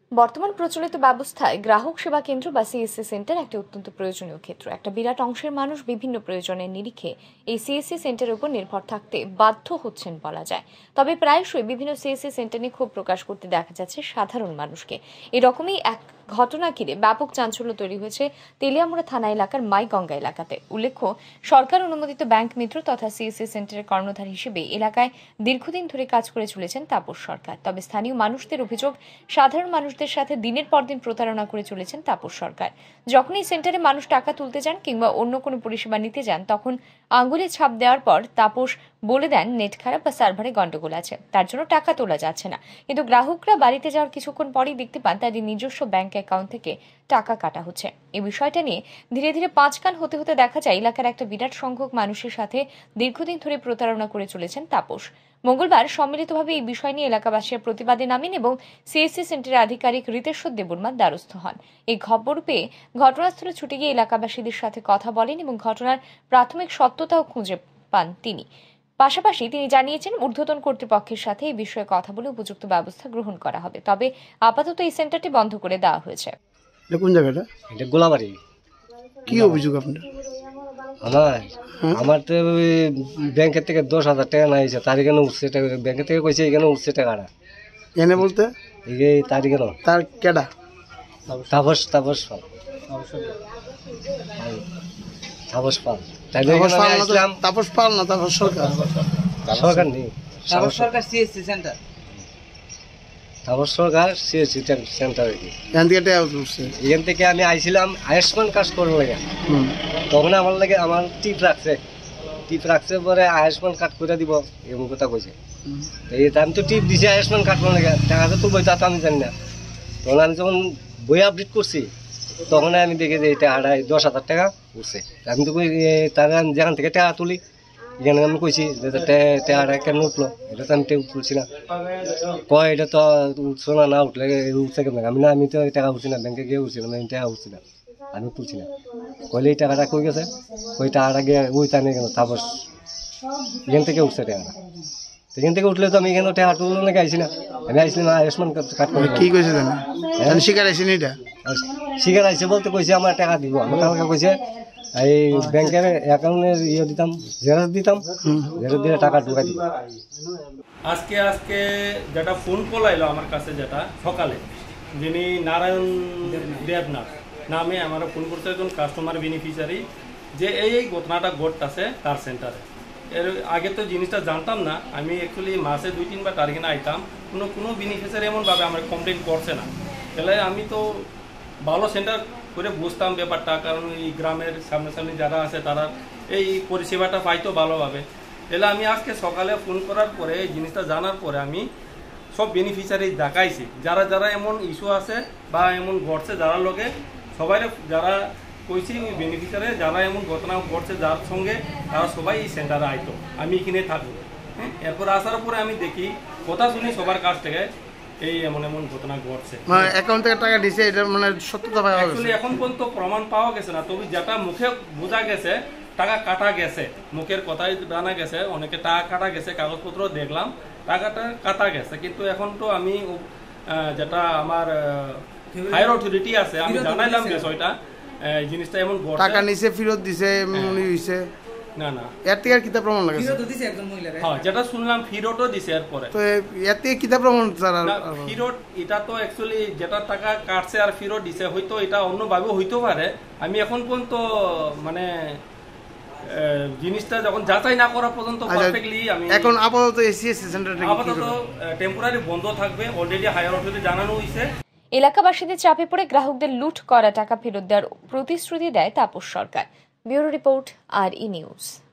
বর্তমান প্রচলিত ব্যবস্থায় গ্রাহক সেবা কেন্দ্র বা সিএসসি সেন্টার একটি অত্যন্ত প্রয়োজনীয় ক্ষেত্র। একটা বিরাট অংশের মানুষ বিভিন্ন প্রয়োজনের নিরিখে এই সিএসসি সেন্টারের উপর নির্ভর থাকতে বাধ্য হচ্ছেন বলা যায়। তবে প্রায়শই বিভিন্ন সিএসসি সেন্টার নিয়ে ক্ষোভ প্রকাশ করতে দেখা যাচ্ছে সাধারণ মানুষকে। এরকমই এক ঘটনা ঘিরে ব্যাপক চাঞ্চল্য তৈরি হয়েছে তেলিয়ামুড়া থানা এলাকার মাইগঙ্গা এলাকাতে। উল্লেখ্য, সরকার অনুমোদিত ব্যাংক মিত্র তথা সিএসসি সেন্টারের কর্ণধার হিসেবে এলাকায় দীর্ঘদিন ধরে কাজ করে চলেছেন তাপস সরকার। তবে স্থানীয় মানুষদের অভিযোগ, সাধারণ মানুষদের সাথে দিনের পর দিন প্রতারণা করে চলেছেন তাপস সরকার। যখন এই সেন্টারে মানুষ টাকা তুলতে যান কিংবা অন্য কোনো পরিষেবা নিতে যান, তখন আঙ্গুলে ছাপ দেওয়ার পর তাপস বলে দেন নেট খারাপ বা সার্ভারে গন্ডগোল আছে, তার জন্য টাকা তোলা যাচ্ছে না। কিন্তু গ্রাহকরা বাড়িতে যাওয়ার কিছুক্ষণ পরেই দেখতে পান তাদের নিজস্ব ব্যাংক অ্যাকাউন্ট থেকে টাকা কাটা হচ্ছে। এই বিষয়টা নিয়ে ধীরে ধীরে পাঁচ কান হতে হতে দেখা যায় এলাকার একটা বিরাট সংখ্যক মানুষের সাথে দীর্ঘদিন ধরে প্রতারণা করে চলেছেন তাপস। মঙ্গলবার সম্মিলিতভাবে এই বিষয় নিয়ে এলাকাবাসীরা প্রতিবাদে নামেন এবং সিএসসি সেন্টারের আধিকারিক ঋতেশ্বর দেববর্মার দ্বারস্থ হন। এই খবর পেয়ে ঘটনাস্থলে ছুটে গিয়ে এলাকাবাসীদের সাথে কথা বলেন এবং ঘটনার প্রাথমিক সত্যতাও খুঁজে পান তিনি। পাশাপাশি তিনি জানিয়েছেন, ঊর্ধ্বতন কর্তৃপক্ষের সাথে এই বিষয়ে কথা বলে উপযুক্ত ব্যবস্থা গ্রহণ করা হবে। তবে আপাতত এই সেন্টারটি বন্ধ করে দেওয়া হয়েছে। কোন জায়গাটা? এটা গোলাবাড়ি। কি অভিযোগ আপনার? আমার তো ব্যাংকের থেকে 10,000 টাকা নাইছে, তার এখানে উঠছে টাকা, ব্যাংকের থেকে কইছে এখানে উঠছে টাকাটা। এনে বলতে এই তার এখানে তার কেডা? তাপস পাল। তাপস পাল। তাপস পাল না, তাপস সরকার। সরকার নেই, Tapas Sarkar CSC centre. Tapas Sarkar CSC centre. এখান থেকে টাকা উঠছে। এখান থেকে আমি আইছিলাম আয়ুষ্মান কার্ড করবো লাগে, তখন আমার লাগে আমার টিপ রাখছে পরে আয়ুষ্মান কার্ড করে দিব এমন কথা কইছে। এই আমি তো টিপ দিছি আয়ুষ্মান কার্ড করে লাগে, টাকাটা তো বই তা আমি জানি না। তখন আমি যখন বই আপডেট করছি তখন আমি দেখি যে এটা 10,000 টাকা উঠছে। আমি তো তারা আমি যেখান থেকে টাকা তুলি এখানে আমি কইছি যে টাকাটা কেন উঠলো, এটা তো আমি তুলছি না। কয় এটা তো উঠছো না উঠলে উঠছে কেমন? আমি তো টাকা উঠছি না, ব্যাংকে গিয়ে উঠছিলাম, আমি টাকা উঠছি না, আমি তুলছি না। কইলে এই টাকাটা কই গেছে? ওই টাকাটা গিয়ে ওই টানে গেল তাপস, এখান থেকে উঠছে টাকাটা। এখান থেকে উঠলে তো আমি এখানে টাকা তুললো নাকি আইসি না, আমি আইসলাম আয়ুষ্মান কার্ড করে। কি কইছে জানেন? শিকার আইসেনি এটা? শিকার আইসে বলতে কইছে আমার টাকা দিব। আমার কালকে কইছে এই ব্যাংকের অ্যাকাউন্টের দিতাম, জেরক্স দিতাম, জেরক্স দিয়ে টাকা ঢুকাই দিব। আজকে যেটা ফোন কল আইলো আমার কাছে, যেটা সকালে, যিনি নারায়ণ দেবনাথ নামে আমার ফোন করতে একজন কাস্টমার বেনিফিশিয়ারি, যে এই ঘটনাটা ঘটতেছে তার সেন্টারে। এর আগে তো জিনিসটা জানতাম না। আমি অ্যাকচুয়ালি মাসে 2-3 বার টার্গেট আইতাম, কোনো বেনিফিশিয়ারি এমনভাবে আমার কমপ্লেন করছে না। তাহলে আমি তো ভালো সেন্টার করে বুঝতাম ব্যাপারটা, কারণ এই গ্রামের সামনাসামনি যারা আছে তারা এই পরিষেবাটা পাইতো ভালোভাবে। তাহলে আমি আজকে সকালে ফোন করার পরে এই জিনিসটা জানার পরে আমি সব বেনিফিশিয়ারি দেখাইছি, যারা যারা এমন ইস্যু আছে বা এমন ঘটছে যারা লোকে সবাই, যারা কইছি ওই বেনিফিশিয়ারি যারা এমন ঘটনা ঘটছে যার সঙ্গে, তারা সবাই এই সেন্টারে আইতো, আমি এখানে থাকবো। হ্যাঁ, এরপর আসার পরে আমি দেখি কথা শুনি সবার কাছ থেকে এই এমন ঘটনা ঘটছে। মানে অ্যাকাউন্ট থেকে টাকা দিছে, এটা মানে সত্যতা পাওয়া গেছে? অ্যাকচুয়ালি এখন পর্যন্ত প্রমাণ পাওয়া গেছে না, তবে যেটা মুখে বোঝা গেছে টাকা কাটা গেছে, মুখের কথাই জানা গেছে, অনেকে টাকা কাটা গেছে, কাগজপত্র দেখলাম টাকাটা কাটা গেছে। কিন্তু এখন তো আমি যেটা আমার হায়ার অথরিটি আছে আমি জানাইলাম বিষয়টা, জিনিসটা এমন টাকা নিছে ফেরত দিছে মনে হইছে না। এর থেকে কিতাব প্রমাণ লাগে? হ্যাঁ, যেটা শুনলাম ফেরতও দিছে। এরপরে তো এর থেকে কিতাব প্রমাণ ফেরত, এটা তো অ্যাকচুয়ালি যেটা টাকা কাটছে আর ফেরত দিছে, হয়তো এটা অন্যভাবে হইতে পারে। আমি এখন পর্যন্ত মানে জিনিসটা যখন যাচাই না করা পর্যন্ত পারফেক্টলি আমি এখন আপাতত সিএসসি সেন্টারটা আপাতত টেম্পোরারি বন্ধ থাকবে, অলরেডি হায়ার অথরিটি জানানো হয়েছে। এলাকাবাসীদের চাপে পড়ে গ্রাহকদের লুট করা টাকা ফেরত দেওয়ার প্রতিশ্রুতি দেয় Tapas Sarkar. Bureau report, RE news.